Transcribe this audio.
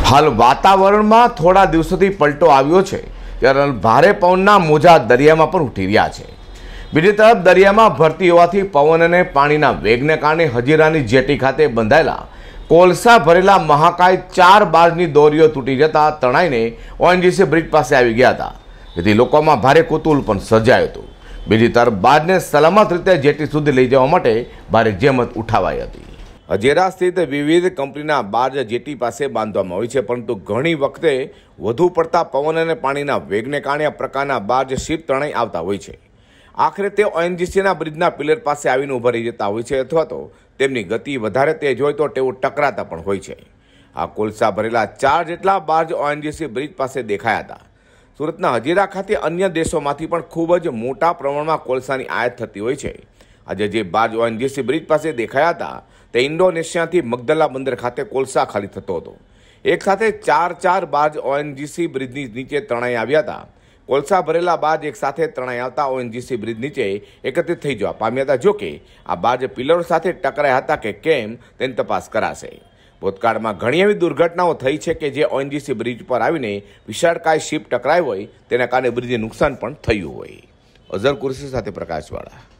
હાલ વાતાવરણમાં થોડા દિવસોથી પલટો આવ્યો છે ત્યારે ભારે પવનના મોજા દરિયામાં પણ ઉઠી રહ્યા છે। બીજી તરફ દરિયામાં ભરતી હોવાથી પવન અને પાણીના વેગને કારણે હજીરાની જેટી ખાતે બંધાયેલા કોલસા ભરેલા મહાકાય 4 બારની દોરીઓ તૂટી જતા તણાઈને ઓએનજીસી બ્રિજ પાસે આવી ગયા હતા, જેથી લોકોમાં ભારે કુતૂહલ પણ સર્જાયું હતું। બીજી તરફ બારને સલામત રીતે જેટી સુધી લઈ જવા માટે ભારે જહેમત ઉઠાવાઈ હતી। હજીરા સ્થિત વિવિધ કંપનીના બાર્જ જેટી પાસે બાંધવામાં હોય છે, પરંતુ ઘણી વખતે વધુ પડતા પવન અને પાણીના વેગને કારણે આ પ્રકારના બાર્જ શિપ તણાઈ આવતા હોય છે। આખરે તે ઓએનજીસીના બ્રિજના પિલર પાસે આવીને ઊભા રહી જતા હોય છે, અથવા તો તેમની ગતિ વધારે તેજ હોય તો તેઓ ટકરાતા પણ હોય છે। આ કોલસા ભરેલા 4 જેટલા બાર્જ ઓએનજીસી બ્રિજ પાસે દેખાયા હતા। સુરતના હજીરા ખાતે અન્ય દેશોમાંથી પણ ખૂબ જ મોટા પ્રમાણમાં કોલસાની આયાત થતી હોય છે। આજે જે બાર્જ ઓએનજીસી બ્રિજ પાસે દેખાયા હતા તે ઇન્ડોનેશિયાથી મગદલા બંદર ખાતે કોલસા ખાલી થતો હતો। એક સાથે 4 બાર્જ ઓએનજીસી બ્રિજની નીચે તણાઈ આવ્યા હતા। કોલસા ભરેલા બાર્જ એક સાથે તણાઈ આવતા ઓએનજીસી બ્રિજ નીચે એકત્રિત થઈ જવા પામ્યા હતા। જોકે આ બાર્જ પિલરો સાથે ટકરાયા હતા કે કેમ તેની તપાસ કરાશે। ભૂતકાળમાં ઘણી એવી દુર્ઘટનાઓ થઈ છે કે જે ઓએનજીસી બ્રિજ પર આવીને વિશાળકાય શિપ ટકરાઈ હોય તેના કારણે બ્રિજને નુકસાન પણ થયું હોય। અઝર કુરેશી સાથે પ્રકાશવાળા।